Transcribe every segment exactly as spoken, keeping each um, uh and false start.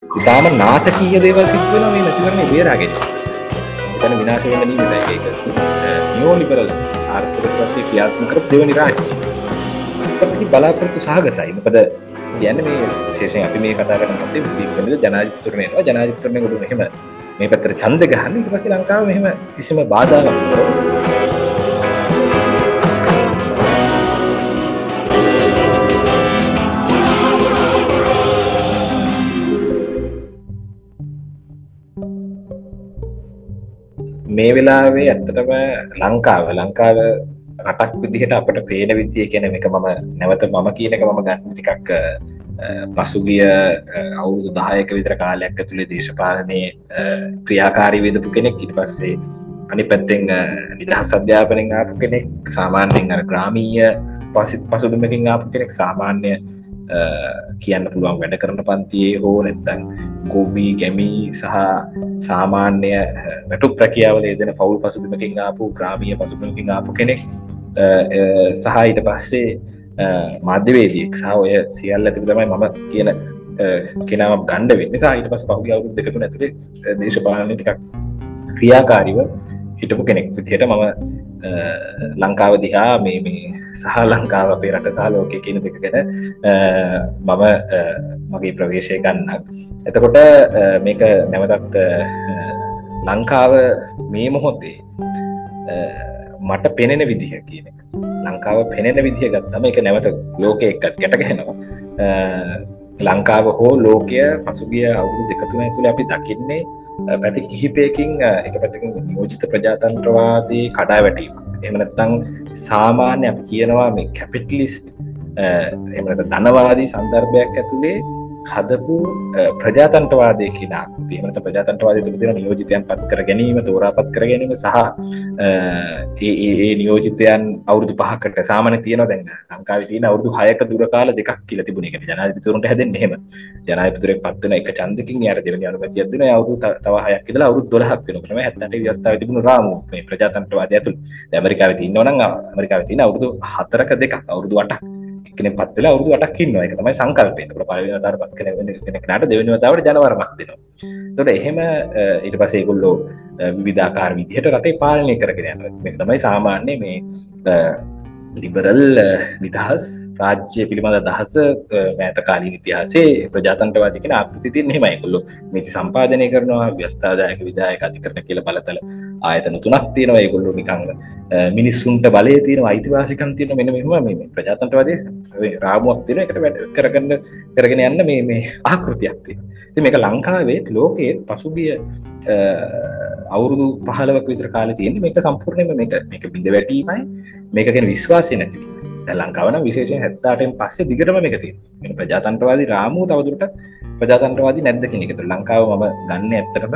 ඉතාලම නාටකීය දේවල් සිද්ධ වෙනවා මේ මැතිවරණය බේරාගෙන. එතන විනාශ වෙන්න නීමයි ඒක. නියෝ ලිබරල් ආර්ථික ප්‍රතිපත්ති ක්‍රියාත්මක කරපු දෙවෙනි රාජ්‍යය. ඒක බලාපොරොත්තු සහගතයි. මොකද කියන්නේ මේ විශේෂයෙන් අපි මේ කතා කරන මොහොතේ විසිකෙනද ජනාධිපතිතුමා එනවා. ජනාධිපතිතුමා ගොඩ මෙහෙම මේ පැත්තට ඡන්ද ගහන්න ඊට පස්සේ ලංකාව මෙහෙම කිසිම බාධාවක් නැහැ. මේ වෙලාවේ ඇත්තටම ලංකාව ලංකාව රටක් විදිහට අපට පේන විදිය කියන්නේ මේක මම නැවත මම කියන එක මම ගන්න ටිකක් පසුගිය අවුරුදු දහයක විතර කාලයක් ඇතුලේ දේශපාලනයේ ක්‍රියාකාරී වෙදපු කෙනෙක් ඊට පස්සේ අනිත් පැත්තෙන් නිදහස් අධ්‍යාපනයෙන් ආපු කෙනෙක් සාමාන්‍යයෙන් අර ග්‍රාමීය පසුබිමකින් ආපු කෙනෙක් සාමාන්‍ය කියන්න පුළුවන් වැඩ කරන පන්තියේ හෝ නැත්නම් ගොවි ගැමි සහ සාමාන්‍ය වැටුප් රැකියාවල යෙදෙන පවුල් පසුබිමකින් ආපු ග්‍රාමීය පසුබිමකින් ආපු කෙනෙක් සහ ඊට පස්සේ මාධ්‍යවේදියෙක් සහ ඔය සියල්ල ඇතුළේ තමයි මම කියන කෙනාම ගන්න වෙන්නේ. සහ ඊට පස්සේ පහුගිය අවුරුදු දෙක තුන ඇතුලේ දේශපාලනේ ටිකක් ක්‍රියාකාරීව හිටපු කෙනෙක් විදිහට මම ලංකාව දිහා මේ මේ සහ ලංකාව අපේ රට සහ ලෝකයේ කියන දෙක ගැන මම මගේ ප්‍රවේශය ගන්න. එතකොට මේක නැවතත් ලංකාව මේ මොහොතේ මට පෙනෙන විදිහ කියන එක. ලංකාව පෙනෙන විදිහ ගත්තම ඒක නැවත ලෝකයේ එක්කත් ගැට ගැහෙනවා. ලංකාව හෝ ලෝකය පසුගිය අවුරුදු දෙක තුන ඇතුළේ අපි දකින්නේ පැති කිහිපයකින් එක පැත්තකින් නියෝජිත ප්‍රජාතන්ත්‍රවාදී කඩාවැටීමක්. එහෙම නැත්නම් සාමාන්‍ය අපි කියනවා මේ කැපිටලිස්ට් එහෙම නැත්නම් ධනවාදී සන්දර්භයක් ඇතුලේ හදපු ප්‍රජාතන්ත්‍රවාදයේ කියන ආකෘතිය. එහෙම නැත්නම් ප්‍රජාතන්ත්‍රවාදයේ තිබෙන නියෝජිතයන් පත් කර ගැනීම, තෝරාපත් කර ගැනීම සහ ඒ ඒ නියෝජිතයන් අවුරුදු පහකට සාමාන්‍ය තියෙනවා දැන් ලංකාවේ තියෙන අවුරුදු හයක දුර කාල දෙකක් කියලා තිබුණේ. ඒක ජනාධිපතිවරුන්ට හැදෙන්නේ එහෙම. ජනාධිපතිවරයෙක් පත් වෙන එක ඡන්දකින් යාට දෙවෙනි අනුමැතියක් දෙනවා. අවුරුදු තව හයක් ඉඳලා අවුරුදු දොළහක් වෙනකොට තමයි හැත්තෑ අටේ ව්‍යවස්ථාවේ තිබුණු රාමුව මේ ප්‍රජාතන්ත්‍රවාදය ඇතුළේ. දැන් ඇමරිකාවේ තියෙනවා නම් ඇමරිකාවේ තියෙන අවුරුදු හතරක දෙකක් අවුරුදු අටක් කෙනෙක් පත් වෙලා අවුරුදු අටක් ඉන්නවා. ඒක තමයි සංකල්පය. ඒකට පළවෙනි වතාවට පත් කරන කෙනෙක්ට දෙවෙනි වතාවට ජනවරමක් දෙනවා. ඒතකොට එහෙම ඊට පස්සේ ඒගොල්ලෝ විවිධාකාර විදිහට රටේ පාලනය කරගෙන යනවා. මේක තමයි සාමාන්‍ය මේ ලිබරල් නිදහස් රාජ්‍ය පිළිබඳ අදහස මෑත කාලීන ඉතිහාසයේ ප්‍රජාතන්ත්‍රවාදී කියන ආකෘතිය තියෙන එහෙමයි. ඒගොල්ලෝ නීති සම්පාදනය කරනවා, ව්‍යවස්ථාදායක විධායක අධිකරණ කියලා බලතල ආයතන තුනක් තියෙනවා. ඒගොල්ලෝ නිකන් මිනිස්සුන්ට බලය තියෙනවා, අයිතිවාසිකම් තියෙනවා. මෙන්න මෙහෙම මේ ප්‍රජාතන්ත්‍රවාදයේ රාමුවක් තියෙනවා. ඒකට වැඩ කරගන්න කරගෙන යන්න මේ මේ ආකෘතියක් තියෙනවා. ඉතින් මේක ලංකාවේ ලෝකයේ පසුගිය අවුරුදු පහළොවක විතර කාලේ තියෙන්නේ මේක සම්පූර්ණයෙන්ම මේක මේක බිඳ වැටීමයි මේක ගැන විශ්වාසය නැතිවීම. දැන් ලංකාව නම් විශේෂයෙන් හැත්තෑ අටෙන් පස්සේ දිගටම මේක තියෙනවා. මේ ප්‍රජාතන්ත්‍රවාදී රාමුව තවදුරටත් ප්‍රජාතන්ත්‍රවාදී නැද්ද කියන එක. ලංකාව මම ගන්න ඇත්තටම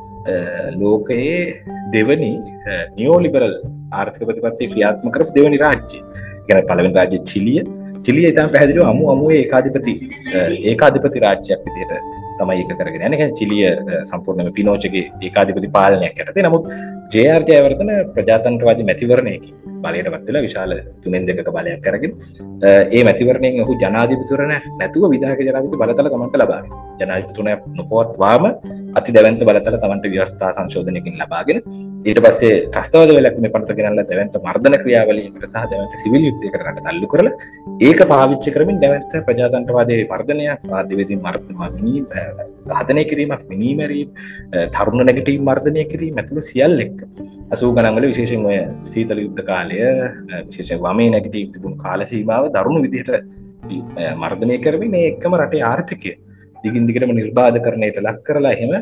ලෝකයේ දෙවනි නියෝ ලිබරල් ආර්ථික ප්‍රතිපත්තිය ක්‍රියාත්මක කරපු දෙවනි රාජ්‍යය. ඒ කියන්නේ පළවෙනි රාජ්‍ය චිලිය. චිලිය ඉතින් පැහැදිලිව අමු අමුවේ ඒකාධිපති ඒකාධිපති රාජ්‍යයක් විදිහට තමයි ඒක කරගෙන යන්නේ. කියන්නේ චිලිය සම්පූර්ණයෙන්ම පිනෝචෙගේ ඒකාධිපති පාලනයක් යටතේ. නමුත් ජේ ආර් ජයවර්ධන ප්‍රජාතන්ත්‍රවාදී මැතිවරණයකින් බලයටපත් වෙලා විශාල තුනෙන් දෙකක බලයක් අරගෙන ඒ මැතිවරණයෙන් ඔහු ජනාධිපතිවරණ නැතුව විධායක ජනාධිපති බලතල තමන්ට ලබාගෙන ජනාධිපතිතුමා නොපවත්වාම අති දැවැන්ත බලතල තමන්ට ව්‍යවස්ථා සංශෝධනයකින් ලබාගෙන ඊට පස්සේ ත්‍රස්තවාද වෙලක් මේ පනත ගෙනල්ලා දැවැන්ත මර්ධන ක්‍රියාවලියකට සහ දැවැන්ත සිවිල් යුද්ධයකට රට තල්ලු කරලා ඒක පාවිච්චි කරමින් දැවැන්ත ප්‍රජාතන්ත්‍රවාදයේ වර්ධනයක්, මාධ්‍යවේදීන් මර්ධනය ඝාතනය කිරීමක්, මිනීමැරීම්, තරුණ නැගිටීම් මර්ධනය කිරීම ඇතුළු සියල්ල එක්ක අසූ ගණන් වල විශේෂයෙන් ඔය සීතල යුද්ධ කාලය විශේෂයෙන් වමේ නැගිටීම් තිබුණු කාල සීමාව දරුණු විදිහට මර්ධනය කරමින් මේ එක්කම රටේ ආර්ථිකය දිගින් දිගටම නිර්බාධකරණයට ලක් කරලා එහෙම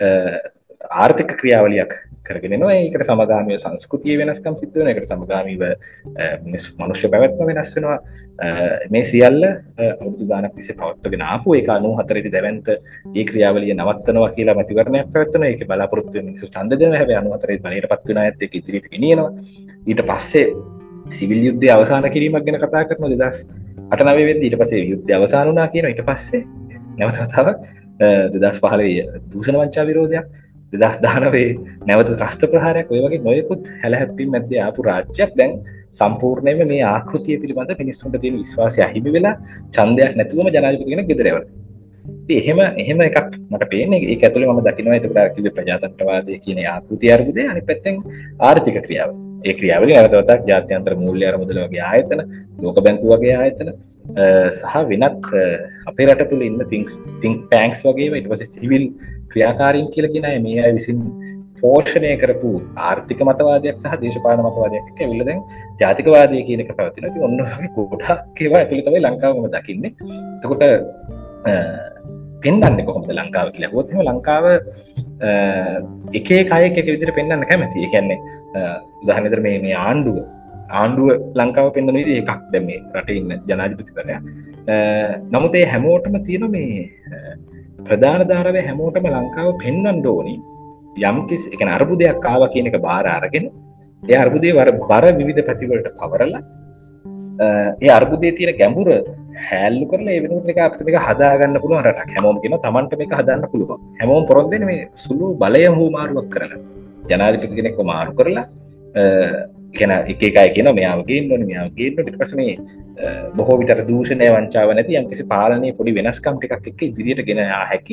ආර්ථික ක්‍රියාවලියක් කරගෙන යනවා. ඒකට සමගාමීව සංස්කෘතිය වෙනස්කම් සිද්ධ වෙනවා. ඒකට සමගාමීව මනුෂ්‍ය පැවැත්ම වෙනස් වෙනවා. මේ සියල්ල අවුරුදු ගානක් තිස්සේ පවත්වාගෙන ආපු ඒක අනූහතර දී දැවැන්ත මේ ක්‍රියාවලිය නවත්තනවා කියලා මැතිවරණයක් පැවැත්වෙනවා. ඒකේ බලාපොරොත්තු වෙන මිනිස්සු ඡන්ද දෙනවා. හැබැයි අනූහතර දී බලයටපත් වෙන අයත් ඒක ඉදිරියට ගෙනියනවා. ඊට පස්සේ සිවිල් යුද්ධය අවසන් කිරීමක් ගැන කතා කරනවා දෙදාස් අට නවය වෙද්දී. ඊට පස්සේ යුද්ධය අවසන් වුණා කියනවා. ඊට පස්සේ නැවත වතාවක් දෙදාස් පහළොව දූෂණ වංචා විරෝධයක්, දෙදාස් දහනවයේ නැවත ත්‍රස්ත ප්‍රහාරයක්, ඔය වගේ නොයෙකුත් හැලහැප්පීම් මැද්දේ ආපු රාජ්‍යයක් දැන් සම්පූර්ණයෙන්ම මේ ආකෘතිය පිළිබඳ මිනිස්සුන්ට තියෙන විශ්වාසය අහිමි වෙලා ඡන්දයක් නැතුවම ජනාධිපති කෙනෙක් ගෙදර යවලා. එහෙම එහෙම එකක් මට පේන්නේ. ඒක ඇතුලේ මම දකිනවා එතකොට අර කිව්වේ ප්‍රජාතන්ත්‍රවාදය කියන ආකෘතිය අර්බුදය, අනිත් පැත්තෙන් ආර්ථික ක්‍රියාව. ඒ ක්‍රියාවලිය නැවතවතක් ජාත්‍යන්තර මූල්‍ය අරමුදල වගේ ආයතන, ලෝක බැංකුව වගේ ආයතන සහ වෙනත් අපේ රට තුළ ඉන්න තින්ක්ස් තින්ක් ටැන්ක්ස් වගේ ඊට පස්සේ සිවිල් ක්‍රියාකාරීන් කියලා කියන අය මේ අය විසින් පෝෂණය කරපු ආර්ථික මතවාදයක් සහ දේශපාලන මතවාදයක් එක්ක ඇවිල්ලා දැන් ජාතිකවාදය කියන එක පැවතිනවා. ඉතින් ඔන්න ඔය ගොඩක් ඒවා ඇතුළේ තමයි ලංකාව මම දකින්නේ. එතකොට පෙන්වන්නේ කොහොමද ලංකාව කියලා. හොත් එහෙම ලංකාව එක එක අයෙක් එක විදිහට පෙන්වන්න කැමතියි. ඒ කියන්නේ උදාහරණයක් මේ මේ ආණ්ඩුව ආණ්ඩුව ලංකාව පෙන්වන විදිහ එකක් දැන් මේ රටේ ඉන්න ජනාධිපතිවරයා. නමුත් ඒ හැමෝටම තියෙන මේ ප්‍රධාන ධාරාවේ හැමෝටම ලංකාව පෙන්වන්න ඕනි යම් කිසි ඒ කියන්නේ අර්බුදයක් ආවා කියන එක බාර අරගෙන ඒ අර්බුදේ බර විවිධ පැතිවලට පවරලා ඒ අර්බුදයේ තියෙන ගැඹුර හැල්ලු කරලා ඒ වෙනුවට එක අපිට මේක හදා ගන්න පුළුවන් රටක්. හැමෝම කියනවා Tamanට මේක හදාන්න පුළුවන්. හැමෝම පොරොන්දු වෙන්නේ මේ සුළු බලය හුමාරුවක් කරලා. ජනාධිපති කෙනෙක්ව මාරු කරලා කියන එක එක අය කියනවා මෙයාව ගේන්න ඕනේ මෙයාව ගේන්න ඕනේ. ඊට පස්සේ මේ බොහෝ විට දූෂණය වංචාව නැති යම්කිසි පාලනයේ පොඩි වෙනස්කම් ටිකක් එක්ක ඉදිරියට ගෙන යා හැකි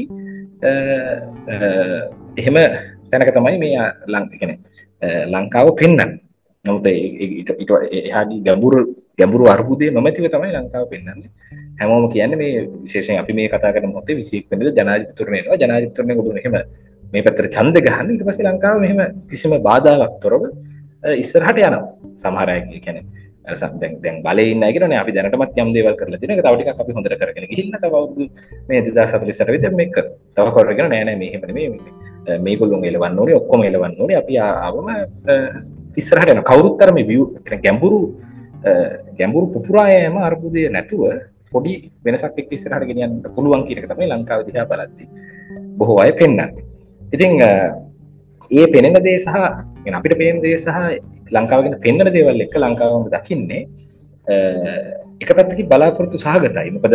එහෙම තැනක තමයි මේ ලං කියන්නේ ලංකාව පෙන්වන්නේ. නමුත් ඊට එහාදී ගැඹුරු ගැඹුරු අර්බුදයේ නොමැතිව තමයි ලංකාව පෙන්වන්නේ. හැමෝම කියන්නේ මේ විශේෂයෙන් අපි මේ කතා කරන මොහොතේ විසි එක් වෙනිදා ජනාධිපතිතුමනි එනවා. ජනාධිපතිතුමනි ගොඩන එහෙම මේ පැත්තට ඡන්ද ගහන්න. ඊට පස්සේ ලංකාව මෙහෙම කිසිම බාධාවක් තොරව ඉස්සරහට යනවා. සමහර අය කියන්නේ දැන් දැන් බලේ ඉන්න අය කියනනේ අපි දැනටමත් යම් දේවල් කරලා තියෙනවා. ඒක තව ටිකක් අපි හොඳට කරගෙන ගිහිල්ලා තව අවුරුදු මේ දෙදාස් හතළිස් අට විතර මේක කර. තව කරගෙන නෑ නෑ මේ එහෙම නෙමෙයි මේගොල්ලෝ එලවන්න ඕනේ ඔක්කොම එලවන්න ඕනේ. අපි ආවම ඉස්සරහට යනවා. කවුරුත් අර මේ view ගැඹුරු ගැඹුරු පුපුරායම අර්බුදය නැතුව පොඩි වෙනසක් එක්ක ඉස්සරහට ගෙනියන්න පුළුවන් කියන එක තමයි ලංකාව දිහා බලද්දී බොහෝ අය පෙන්වන්නේ. ඉතින් ඒ පෙනෙන දේ සහ يعني අපිට පේන දේ සහ ලංකාව ගැන පෙන්වන දේවල් එක්ක ලංකාවම දකින්නේ එක පැත්තකින් බලාපොරොත්තු සහගතයි. මොකද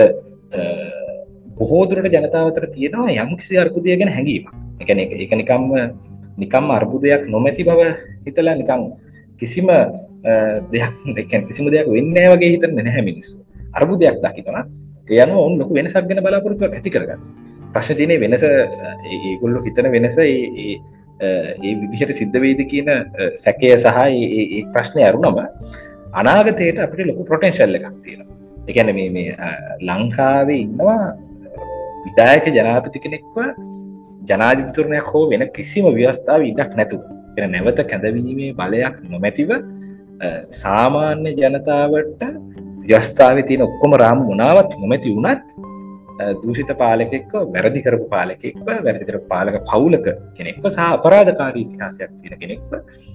බොහෝ දුරට ජනතාව අතර තියෙනවා යම්කිසි අර්බුදය ගැන හැඟීමක්. ඒ කියන්නේ ඒක නිකම්ම නිකම්ම අර්බුදයක් නොමැති බව හිතලා නිකන් කිසිම දෙයක් කියන්නේ කිසිම දෙයක් වෙන්නේ නැහැ වගේ හිතන්නේ නැහැ මිනිස්සු. අර්බුදයක් දකිනවා. ඒ අනුව උන් ලොකු වෙනසක් ගැන බලාපොරොත්තුවක් ඇති කරගන්න. ප්‍රශ්නේ තියෙන්නේ වෙනස ඒගොල්ලෝ හිතන වෙනස ඒ ඒ විදිහට සිද්ධ වෙයිද කියන සැකය සහ ඒ ඒ ප්‍රශ්නේ අරුණම අනාගතයට අපිට ලොකු පොටෙන්ෂල් එකක් තියෙනවා. ඒ කියන්නේ මේ මේ ලංකාවේ ඉන්නවා විධායක ජනාධිපති කෙනෙක්ව ජනාධිපතිතුමනක් හෝ වෙන කිසිම ව්‍යවස්ථාවක් ඉඩක් නැතුව. කියන නැවත කැඳවීමේ බලයක් නොමැතිව සාමාන්‍ය ජනතාවට ව්‍යවස්ථාවේ තියෙන ඔක්කොම රාමු මොනාවත් නොමැති වුණත් දූෂිත පාලකෙක්ව වැරදි කරපු පාලකෙක්ව වැරදි කරපු පාලක පවුලක කෙනෙක්ව සහ අපරාධකාරී ඉතිහාසයක් තියෙන කෙනෙක්ව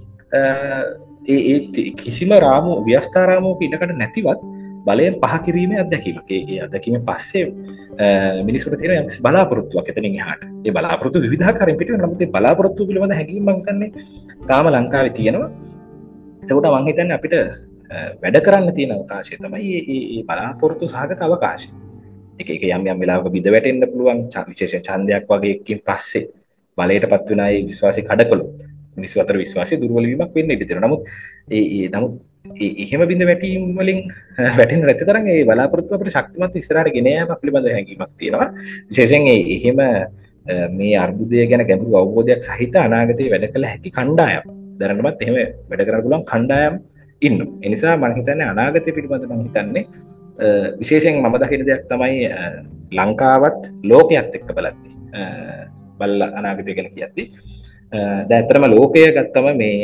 ඒ ඒ කිසිම රාමු ව්‍යවස්ථා රාමුවක ඉඩකට නැතිවත් බලයෙන් පහ කිරීමේ අත්දැකීමක්. ඒ අත්දැකීමෙන් පස්සේ මිනිසුන්ට තියෙන යම්කිසි බලාපොරොත්තුවක් එතනින් එහාට. ඒ බලාපොරොත්තු විවිධාකාරයෙන් පිට වෙනවා. නමුත් ඒ බලාපොරොත්තු පිළිබඳ හැඟීම් මම හිතන්නේ තාම ලංකාවේ තියෙනවා. ඒකට මම හිතන්නේ අපිට වැඩ කරන්න තියෙන අවකාශය තමයි මේ මේ බලාපොරොත්තු සහගත අවකාශය. එක එක යම් යම් වෙලාවක බිඳ වැටෙන්න පුළුවන් විශේෂයෙන් ඡන්දයක් වගේ එකකින් පස්සේ බලයටපත් වෙන අය විශ්වාසය කඩකළොත් මිනිස්සු අතර විශ්වාසය දුර්වල වීමක් වෙන්න ඉඩ තියෙනවා. නමුත් ඒ ඒ නමුත් ඒ එහෙම බිඳ වැටීම් වලින් වැටෙන්න නැති තරම් ඒ බලාපොරොත්තු අපිට ශක්තිමත් ඉස්සරහට ගෙන යාමක් පිළිබඳ හැඟීමක් තියෙනවා. විශේෂයෙන් ඒ එහෙම මේ අර්බුදය ගැන ගැඹුරු අවබෝධයක් සහිත අනාගතයේ වැඩ කළ හැකි කණ්ඩායම් දැනටමත් එහෙම වැඩ කරන්න පුළුවන් කණ්ඩායම් ඉන්නවා. ඒ නිසා මම හිතන්නේ අනාගතය පිළිබඳ මම හිතන්නේ විශේෂයෙන් මම දකින දෙයක් තමයි ලංකාවත් ලෝකයේත් එක්ක බලද්දී බලලා අනාගතය ගැන කියද්දී දැන් ඇත්තටම ලෝකය ගත්තම මේ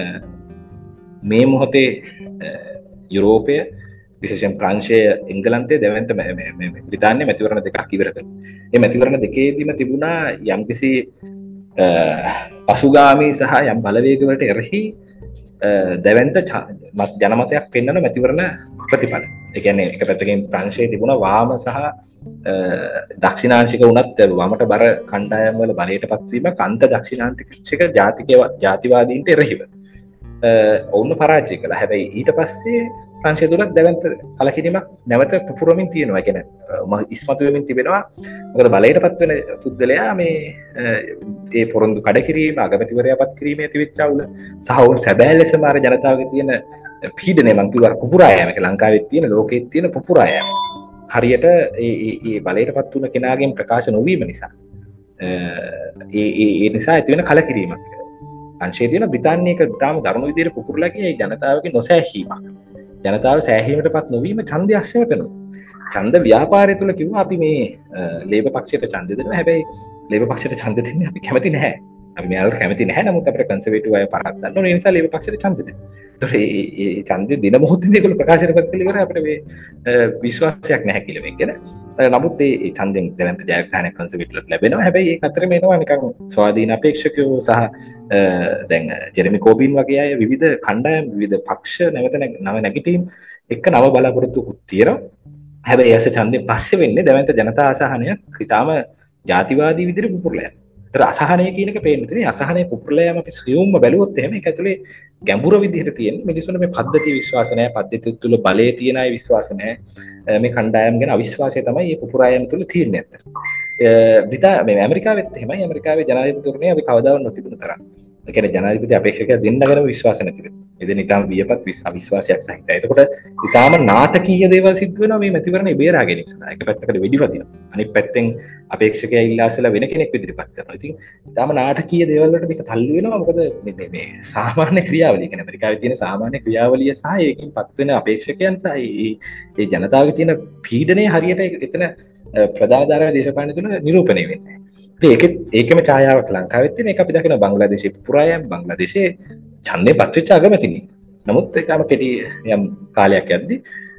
මේ මොහොතේ යුරෝපය විශේෂයෙන් ප්‍රංශය එංගලන්තය දැවන්ත බ්‍රිතාන්‍ය මැතිවරණ දෙකක් ඉවර කළා. මේ මැතිවරණ දෙකේදීම තිබුණා යම්කිසි පසුගාමී සහ යම් බලවේගවලට එරෙහි දැවන්ත ජනමතයක් පෙන්වන මැතිවරණ ප්‍රතිඵල. ඒ කියන්නේ එක පැත්තකින් ප්‍රංශයේ තිබුණා වාම සහ දක්ෂිණාංශික වුණත් වමට බර කණ්ඩායම් වල බලයටපත් වීමක් අන්ත දක්ෂිණාංශික ජාතිකය ජාතිවාදීන්ට එරෙහිව ඔවුන් පරාජය කළා. හැබැයි ඊට පස්සේ ප්‍රංශය තුලත් දැවන්ත කලකිරීමක් නැවත පුපුරමින් තියෙනවා. ඒ කියන්නේ ඉස්මතු වෙමින් තිබෙනවා. මොකද බලයටපත් වෙන පුද්ගලයා මේ ඒ පොරොන්දු කඩ කිරීම, අගමැතිවරයාපත් කිරීමේ තිබිච්ච අවුල සහ ඔවුන් සැබෑ ලෙසම අර ජනතාවගේ තියෙන පීඩනය මං කිව්වා පුපුරා යෑම. ඒක ලංකාවේ තියෙන ලෝකයේ තියෙන පුපුරා යෑම. හරියට ඒ බලයට පත් වුණ කෙනාගෙන් ප්‍රකාශ නොවීම නිසා ඒ නිසා ඇතිවෙන කලකිරීමක් අංශය තියෙන බ්‍රිතාන්‍යයක තාම දරුණු විදිහට පුපුරලා ගියේ ජනතාවගේ නොසෑහීමක්. ජනතාව සෑහීමට පත් නොවීම ඡන්දය අස්සම වෙනවා. ඡන්ද ව්‍යාපාරය තුල කිව්වා අපි මේ ලේබර් පක්ෂයට ඡන්ද දෙනවා. හැබැයි ලේබර් පක්ෂයට ඡන්ද දෙන්නේ අපි කැමති නැහැ. අපි මෙයාලට කැමති නැහැ. නමුත් අපිට කන්සර්වේටිව් අය පරද්දන්න ඕනේ. ඒ නිසා ලේබර් පක්ෂයට ඡන්ද දෙනවා. ඒතකොට මේ මේ ඡන්දේ දින මොහොතේදී ඒගොල්ලෝ ප්‍රකාශයට පත් කළ ඉවරයි අපිට මේ විශ්වාසයක් නැහැ කියලා මේකද. නමුත් මේ ඡන්දෙන් දැවන්ත ජයග්‍රහණයක් කන්සර්වේටිව්ලට ලැබෙනවා. හැබැයි ඒක අතරේ මේනවා නිකන් ස්වාධීන අපේක්ෂකයෝ සහ දැන් ජෙරමි කෝබින් වගේ අය විවිධ කණ්ඩායම් විවිධ පක්ෂ නැවත නව නැගිටීම් එක්ක නව බලාපොරොත්තුකුත් තියෙනවා. හැබැයි ඇස ඡන්දෙන් පස්සේ වෙන්නේ දැවන්ත ජනතා අසහනයක් ඊටාම ජාතිවාදී විදිහට පුපුරලා යනවා. ඒතර අසහනය කියන එක පේන්න තියෙන අසහනය පුපුරලා යම අපි සියුම්ම බැලුවොත් එහෙම ඒක ඇතුලේ ගැඹුර විදිහට තියෙන මිනිස්සුන්ට මේ පද්ධති විශ්වාස නැහැ පද්ධතිය තුළ බලයේ තියෙන අය විශ්වාස නැහැ මේ කණ්ඩායම් ගැන අවිශ්වාසය තමයි මේ පුපුරා යෑම තුළ තියෙන්නේ ඇත්ත. බ්‍රිතා මේ ඇමරිකාවෙත් එහෙමයි ඇමරිකාවේ ජනාධිපතිතුමනේ අපි කවදාවත් නොතිබුණු තරම්. ඒ කියන්නේ ජනාධිපති අපේක්ෂකයා දෙන්නගෙනම විශ්වාස නැති වෙනවා. එදින ඊටාම වියපත් අවිශ්වාසයක් සහිතයි. එතකොට ඊටාම නාටකීය දේවල් සිද්ධ වෙනවා මේ මැතිවරණේ බේරා ගැනීම සඳහා. එක පැත්තකට වෙඩි වදිනවා. අනිත් පැත්තෙන් අපේක්ෂකයා ඉල්ලාසලා වෙන කෙනෙක් ඉදිරිපත් කරනවා. ඉතින් ඊටාම නාටකීය දේවල් වලට මේක තල්ලු වෙනවා. මොකද මේ මේ සාමාන්‍ය ක්‍රියාවලිය කියන්නේ ඇමරිකාවේ තියෙන සාමාන්‍ය ක්‍රියාවලිය සහ ඒකෙන් පත් වෙන අපේක්ෂකයන් සහ ඒ ජනතාවගේ තියෙන පීඩනය හරියට එතන ප්‍රධාන ධාරාවේ දේශපාලන තුන නිරූපණය වෙන්නේ. ඒකෙත් ඒකෙම ඡායාවක් ලංකාවෙත් තියෙන එක අපි දකිනවා බංග්ලාදේශයේ පුරායම් බංග්ලාදේශයේ ඡන්දේ පත්වෙච්ච අගමැතිනි. නමුත් ඒකම කෙටි යම් කාලයක් යද්දි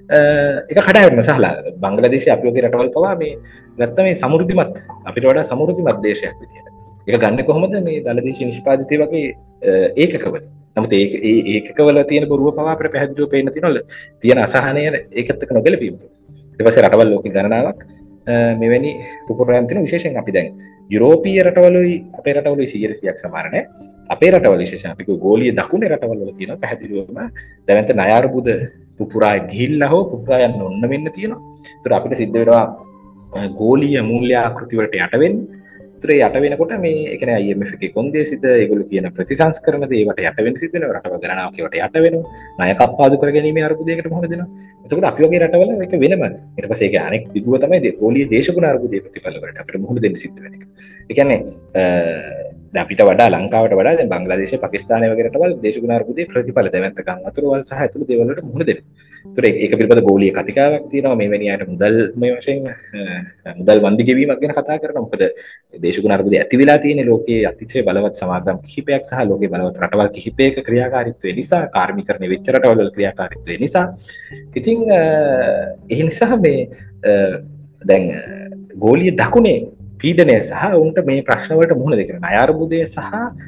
ඒක කඩාවැටෙන සහලා බංග්ලාදේශයේ අපි වගේ රටවල් පවා මේ ගත්ත මේ සමෘද්ධිමත් අපිට වඩා සමෘද්ධිමත් දේශයක් විදියට. ඒක ගන්න කොහොමද මේ දලදේශීය නිෂ්පාදිතය වගේ ඒකකවල. නමුත් ඒ ඒ ඒකකවල තියෙන බොරුව පවා අපිට පැහැදිලිව පේන්න තියෙනවා තියෙන අසහනය ඒකත් එක්ක නොගැලපීම. ඊට පස්සේ රටවල් ලෝක ගණනාවක් මෙවැනි පුපුරායම් තියෙන විශේෂයෙන් අපි දැන් යුරෝපීය රටවලුයි අපේ රටවලුයි සියයට සීයක් සමාන නැහැ. අපේ රටවල විශේෂයෙන් අපි ගෝලීය දකුණේ රටවල් වල තියෙනවා පැහැදිලිවම දැවැන්ත ණය අර්බුද පුපුරා ගිහිල්ලා හෝ පුපුරා යන්න ඕන වෙන්න තියෙනවා. ඒතර අපිට සිද්ධ වෙනවා ගෝලීය මූල්‍ය ආකෘති වලට යට වෙන්න. ඒතර යට වෙනකොට මේ ඒ කියන්නේ I M F එකේ කොන්දේසිත ඒගොල්ලෝ කියන ප්‍රතිසංස්කරණ දේ ඒවට යට වෙන්න සිද්ධ වෙනවා. රටවල් ගණනාවක් ඒවට යට වෙනවා. ණය කප්පාදු කර ගැනීමේ අර්බුදයකට මොහොන දෙනවා. එතකොට අපි වගේ රටවල ඒක වෙනම. ඊට පස්සේ ඒක අනෙක් දිගුව තමයි ගෝලීය දේශගුණ අර්බුදයේ ප්‍රතිඵල වලට අපිට මොහොන දෙන්න සිද්ධ වෙන එක. ඒ කියන්නේ අපිට වඩා ලංකාවට වඩා දැන් බංග්ලාදේශය පාකිස්තානය වගේ රටවල් දේශගුණ අර්බුදයේ ප්‍රතිඵල දැවැන්ත ගම් වතුරවල් සහ ඇතුළු දේවල් වලට මුහුණ දෙනවා. ඒතර ඒක පිළිබඳ ගෝලීය කතිකාවක් තියෙනවා මේ වැනි අයට මුදල් මේ වශයෙන් මුදල් වන්දි ගෙවීමක් ගැන කතා කරනවා. මොකද දේශගුණ අර්බුදය ඇති වෙලා තියෙන ලෝකයේ අතිශය බලවත් සමාගම් කිහිපයක් සහ ලෝකයේ බලවත් රටවල් කිහිපයක ක්‍රියාකාරීත්වය නිසා කාර්මිකරණය වෙච්ච රටවල් වල ක්‍රියාකාරීත්වය නිසා ඉතින් ඒ නිසා මේ දැන් ගෝලීය දකුණේ පීඩනය සහ උන්ට මේ ප්‍රශ්න වලට මුහුණ දෙන්න ණය අර්බුදය සහ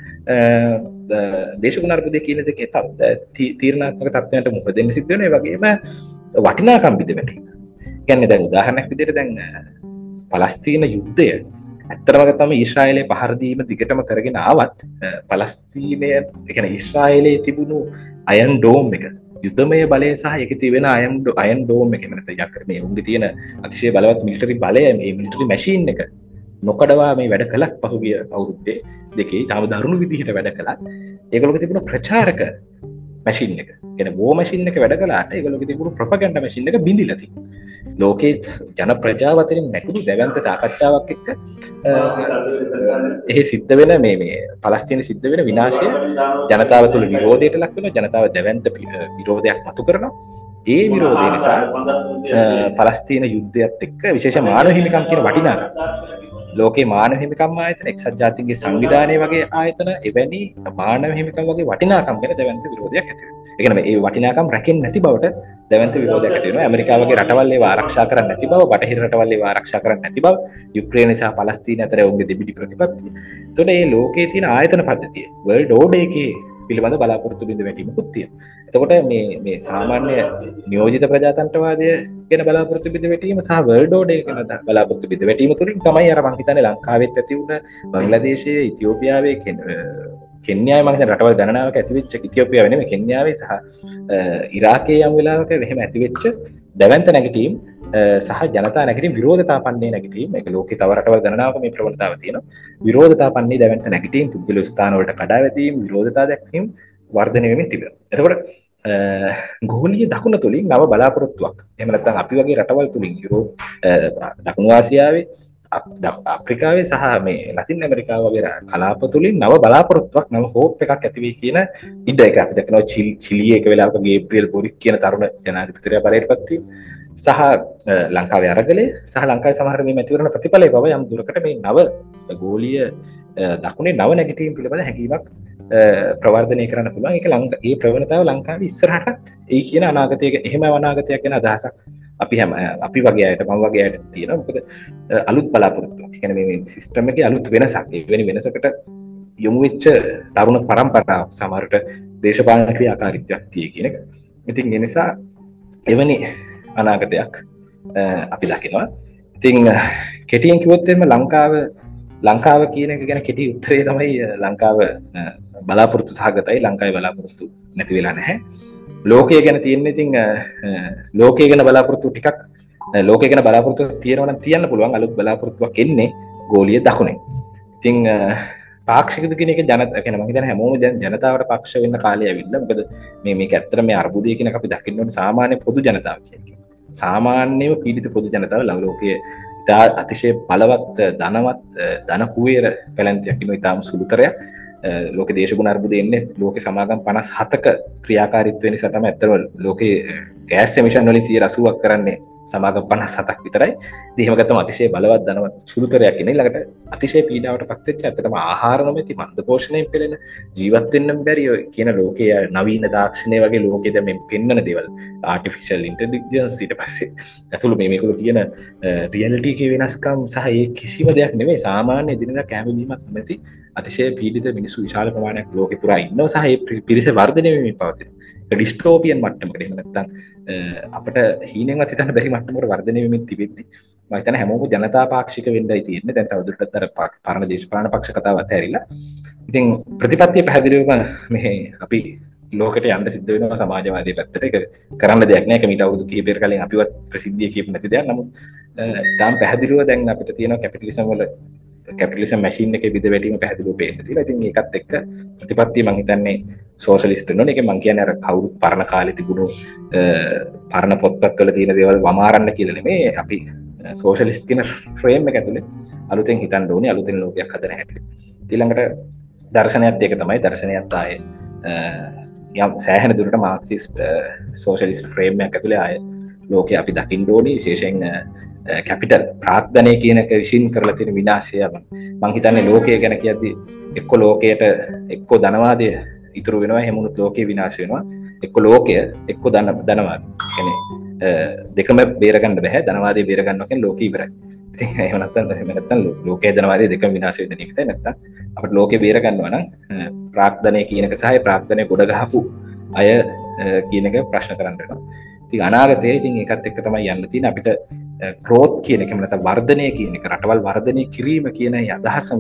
දේශගුණ අර්බුදය කියන දෙකේ තීරණාත්මක තත්ත්වයන්ට මුහුණ දෙන්න සිද්ධ වෙනවා. ඒ වගේම වටිනාකම් බිඳ වැටීම. කියන්නේ දැන් උදාහරණයක් විදිහට දැන් පලස්තීන යුද්ධය ඇත්තටම ගත්තම ඊශ්‍රායලයේ පහර දීම දිගටම කරගෙන ආවත් පලස්තීනය ඒ කියන්නේ ඊශ්‍රායලයේ තිබුණු අයන් ඩෝම් එක යුද්ධමය බලය සහ ඒකේ තියෙන අයන් අයන් ඩෝම් එක නැත්නම් යක් මේ උන්ගේ තියෙන අතිශය බලවත් මිලිටරි බලය මේ මිලිටරි මැෂින් එක නොකඩවා මේ වැඩ කළත් පහුගිය අවුරුද්දේ දෙකේ තාම දරුණු විදිහට වැඩ කළත් ඒගොල්ලෝ තිබුණ ප්‍රචාරක මැෂින් එක කියන්නේ වෝ මැෂින් එක වැඩ කළාට ඒගොල්ලෝ තිබුණු ප්‍රොපගන්ඩා මැෂින් එක බිඳිලා තිබුණා. ලෝකේ ජන ප්‍රජාව අතරින් නැකුණු දැවැන්ත සාකච්ඡාවක් එක්ක එහි සිද්ධ වෙන මේ මේ පලස්තීනයේ සිද්ධ වෙන විනාශය ජනතාව තුළ විරෝධයට ලක් වෙනවා. ජනතාව දැවැන්ත විරෝධයක් මතු කරනවා. ඒ විරෝධය නිසා පලස්තීන යුද්ධයත් එක්ක විශේෂ මානව හිමිකම් කියන වටිනාකම ලෝකේ මානව හිමිකම් ආයතන එක්සත් ජාතීන්ගේ සංවිධානය වගේ ආයතන එවැනි මානව හිමිකම් වගේ වටිනාකම් ගැන දැවැන්ත විරෝධයක් ඇති වෙනවා. ඒ කියන්නේ මේ වටිනාකම් රැකෙන්නේ නැති බවට දැවැන්ත විරෝධයක් ඇති වෙනවා. ඇමරිකාව වගේ රටවල් ඒවා ආරක්ෂා කරන්නේ නැති බව, බටහිර රටවල් ඒවා ආරක්ෂා කරන්නේ නැති බව, යුක්‍රේන සහ පලස්තීන අතර උන්ගේ දෙබිඩි ප්‍රතිපත්තිය. එතකොට මේ ලෝකයේ තියෙන ආයතන පද්ධතිය වර්ල්ඩ් ඕඩර් එකේ පිළිබඳ බලාපොරොත්තු බිඳ වැටීමකුත් තියෙනවා. එතකොට මේ මේ සාමාන්‍ය නියෝජිත ප්‍රජාතන්ත්‍රවාදය ගැන බලාපොරොත්තු බිඳ වැටීම සහ වර්ල්ඩ් ඕඩර් එක ගැන බලාපොරොත්තු බිඳ වැටීම තුලින් තමයි අර මං හිතන්නේ ලංකාවෙත් ඇති වුණ බංග්ලාදේශයේ ඉතියෝපියාවේ කෙන්යාවේ මම හිතන්නේ රටවල් ගණනාවක් ඇති වෙච්ච ඉතියෝපියාවේ නෙමෙයි කෙන්යාවේ සහ ඉරාකයේ යම් වෙලාවක එහෙම ඇති වෙච්ච දැවැන්ත නැගිටීම් සහ ජනතා නැගිටීම් විරෝධතාපන්නේ නැගිටීම් ඒක ලෝකේ තව රටවල් ගණනාවක මේ ප්‍රවණතාව තියෙනවා. විරෝධතාපන්නේ දැවැන්ත නැගිටීම් පුද්ගල ස්ථාන වලට කඩා වැදීම් විරෝධතා දැක්වීම වර්ධනය වෙමින් තිබෙනවා. එතකොට ගෝලීය දකුණ තුලින් නව බලාපොරොත්තුවක්. එහෙම නැත්නම් අපි වගේ රටවල් තුලින් යුරෝප දකුණු ආසියාවේ අප්‍රිකාවේ සහ මේ ලතින් ඇමරිකාව වගේ කලාප තුලින් නව බලාපොරොත්තුවක් නව හෝප් එකක් ඇති වෙයි කියන ඉඩ එක අපි දකිනවා. චිලි එක වෙලාවක ගේබ්‍රියල් බොරික් කියන තරුණ ජනාධිපතිවරයා පරේටපත් වීම සහ ලංකාවේ අරගලය සහ ලංකාවේ සමහර මේ මැතිවරණ ප්‍රතිඵලය බව යම් දුරකට මේ නව ගෝලීය දකුණේ නව නැගිටීම් පිළිබඳ හැඟීමක් ප්‍රවර්ධනය කරන්න පුළුවන්. ඒක ලංකා ඒ ප්‍රවණතාව ලංකාවේ ඉස්සරහටත් ඒ කියන අනාගතයක එහෙම අනාගතයක් ගැන අදහසක් අපි හැම අපි වගේ අයට මම වගේ අයට තියෙනවා. මොකද අලුත් බලාපොරොත්තුවක්. ඒ කියන්නේ මේ සිස්ටම් එකේ අලුත් වෙනසක්. ඒ වෙන වෙනසකට යොමු වෙච්ච තරුණ පරම්පරාවක් සමහරට දේශපාලන ක්‍රියාකාරීත්වයක් tie කියන එක. ඉතින් ඒ නිසා එවැනි අනාගතයක් අපි දකිනවා. ඉතින් කෙටියෙන් කිව්වොත් එimhe ලංකාව ලංකාව කියන එක ගැන කෙටි උත්තරේ තමයි ලංකාව බලාපොරොත්තු සහගතයි. ලංකාවේ බලාපොරොත්තු නැති වෙලා නැහැ. ලෝකය ගැන තියෙන්නේ ඉතින් ලෝකය ගැන බලාපොරොත්තු ටිකක් ලෝකය ගැන බලාපොරොත්තු තියෙනවා නම් තියන්න පුළුවන්. අලුත් බලාපොරොත්තුවක් එන්නේ ගෝලීය දකුණෙන්. ඉතින් පාක්ෂිකද කියන එක ජනත කියන මම හිතන්නේ හැමෝම දැන් ජනතාවට පක්ෂ වෙන්න කාලය ඇවිල්ලා. මොකද මේ මේක ඇත්තට මේ අර්බුදය කියන එක අපි දකින්න ඕනේ සාමාන්‍ය පොදු ජනතාව කියන එක. සාමාන්‍යව පීඩිත පොදු ජනතාව ලෝකයේ ඉතා අතිශය බලවත් ධනවත් ධන කුවේර පැලැන්තියක් ඉන්න ඉතාම සුළුතරයක්. ලෝක දේශගුණ අර්බුදය එන්නේ ලෝක සමාගම් පනස් හතක ක්‍රියාකාරීත්වය නිසා තමයි ඇත්තම ලෝකයේ ගෑස් එමිෂන් වලින් සියයට අසූවක් කරන්නේ සමාගම් පනස් හතක් විතරයි. ඉතින් එහෙම ගත්තම අතිශය බලවත් ධනවත් සුළුතරයක් ඉන්නේ. ඊළඟට අතිශය පීඩාවට පත් වෙච්ච ඇත්තටම ආහාර නොමැති මන්ද පෝෂණයෙන් පෙළෙන ජීවත් වෙන්න බැරි ඔය කියන ලෝකයේ නවීන තාක්ෂණය වගේ ලෝකයේ දැන් මේ පෙන්වන දේවල් ආටිෆිෂල් ඉන්ටෙලිජන්ස් ඊට පස්සේ ඇතුළු මේ මේකවල තියෙන රියැලිටි එකේ වෙනස්කම් සහ ඒ කිසිම දෙයක් නෙමෙයි සාමාන්‍ය දිනදා කැමවීමක් නැති අතිශය පීඩිත මිනිස්සු විශාල ප්‍රමාණයක් ලෝකේ පුරා ඉන්නවා සහ ඒ පිරිස වර්ධනය වෙමින් පවතින ඩිස්ටෝපියන් මට්ටමකට එහෙම නැත්නම් අපිට හීනෙන්වත් හිතන්න බැරි මට්ටමකට වර්ධනය වෙමින් තිබෙද්දි මම හිතන්නේ හැමෝම ජනතා පාක්ෂික වෙන්නයි තියෙන්නේ. දැන් තවදුරටත් අර පරණ දේශපාලන පක්ෂ කතාව අතහැරිලා. ඉතින් ප්‍රතිපත්තිය පැහැදිලිවම මේ අපි ලෝකෙට යන්න සිද්ධ වෙනවා සමාජවාදී පැත්තට. ඒක කරන්න දෙයක් නෑ. ඒක මීට අවුරුදු කිහිපයකට කලින් අපිවත් ප්‍රසිද්ධිය කියපු නැති දෙයක්. නමුත් තාම පැහැදිලිව දැන් අපිට තියෙනවා කැපිටලිසම් වල කැපිටලිසම් මැෂින් එකේ විද වැටීම පැහැදිලිව පේන්න තියෙනවා. ඉතින් ඒකත් එක්ක ප්‍රතිපත්තිය මම හිතන්නේ සෝෂලිස්ට් වෙනවා. ඒක මම කියන්නේ අර කවුරුත් පරණ කාලේ තිබුණු පරණ පොත්පත්වල තියෙන දේවල් වමාරන්න කියලා නෙමෙයි. අපි සෝෂලිස්ට් කියන ෆ්‍රේම් එක ඇතුලේ අලුතෙන් හිතන්න ඕනේ, අලුතෙන් ලෝකයක් හදන හැටි. ඊළඟට දර්ශනයත් ඒක තමයි. දර්ශනයත් ආයේ යම් සෑහෙන දුරට මාක්සිස්ට් සෝෂලිස්ට් ෆ්‍රේම් එකක් ඇතුලේ ආයේ ලෝකේ අපි දකින්න ඕනේ. විශේෂයෙන් කැපිටල් ප්‍රාග්ධනය කියන එක විශ්ින් කරලා තියෙන විනාශය මම හිතන්නේ ලෝකය ගැන කියද්දි එක්ක ලෝකයට එක්ක ධනවාදය ඉතුරු වෙනවා, එහෙම වුණොත් ලෝකේ විනාශ වෙනවා. එක්ක ලෝකය එක්ක ධන ධනවාද. කියන්නේ දෙකම බේර ගන්න බෑ. ධනවාදය බේර ගන්නවා කියන්නේ ලෝකෙ ඉවරයි. ඉතින් එහෙම නැත්නම් එහෙම නැත්නම් ලෝකයේ ධනවාදය දෙකම විනාශ වෙන එකද නැත්නම් අපිට ලෝකේ බේර ගන්නවා නම් ප්‍රාග්ධනය කියන එක සහ ප්‍රාග්ධනය ගොඩ ගහපු අය කියන එක ප්‍රශ්න කරන්න වෙනවා. ඉතින් අනාගතයේ ඉතින් ඒකත් එක්ක තමයි යන්න තියෙන්නේ. අපිට growth කියන එක නැත්නම් වර්ධනය කියන එක රටවල් වර්ධනය කිරීම කියන අදහසම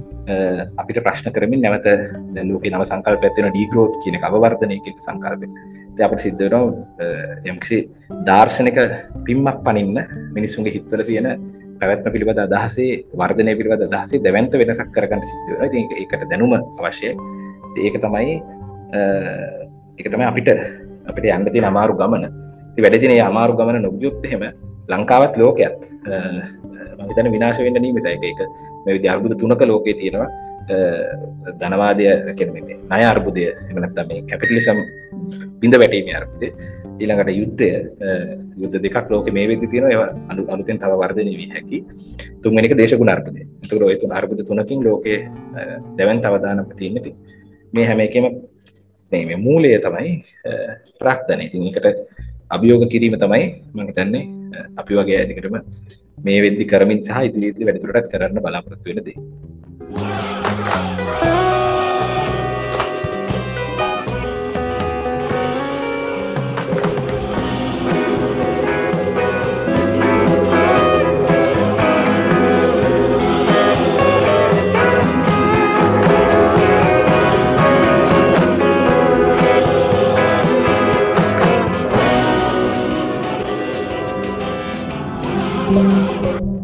අපිට ප්‍රශ්න කරමින් නැවත දැන් ලෝකේ නව සංකල්පයක් තියෙනවා ඩීග්‍රෝත් කියන එක අවවර්ධනය කියන සංකල්පය. ඉතින් අපිට සිද්ධ වෙනවා යම්කිසි දාර්ශනික පිම්මක් පනින්න මිනිසුන්ගේ හිතවල තියෙන පැවැත්ම පිළිබඳ අදහසේ වර්ධනය පිළිබඳ අදහසේ දැවැන්ත වෙනසක් කරගන්න සිද්ධ වෙනවා. ඉතින් ඒකට දැනුම අවශ්‍යයි. ඒක තමයි ඒක තමයි අපිට අපිට යන්න තියෙන අමාරු ගමන. ඉතින් වැඩි දිනේ අමාරු ගමන නොගියොත් එහෙම ලංකාවත් ලෝකයත් මම හිතන්නේ විනාශ වෙන්න නියමිතයි. ඒක ඒක මේ විදිහ අර්බුද තුනක ලෝකේ තියෙනවා. ධනවාදය කියන්නේ මේ ණය අර්බුදය, එහෙම නැත්නම් මේ කැපිටලිසම් බිඳ වැටීමේ අර්බුදය, ඊළඟට යුද්ධය, යුද්ධ දෙකක් ලෝකේ මේ වෙද්දි තියෙනවා. ඒවා අලුතෙන් තව වර්ධනය වී හැකි. තුන්වෙනි එක දේශගුණ අර්බුදය. ඒතකොට ওই තුන අර්බුද තුනකින් ලෝකේ දැවැන්ත අවදානමක් තියෙන්නේ. මේ හැම එකෙම මේ මේ මූලය තමයි ප්‍රාග්ධනය. ඉතින් ඒකට අභියෝග කිරීම තමයි මම හිතන්නේ අපි වගේ අය දිගටම මේ වෙද්දි කරමින් සහ ඉදිරියේදී වැඩිදුරටත් කරන්න බලාපොරොත්තු වෙන දේ. Thank you.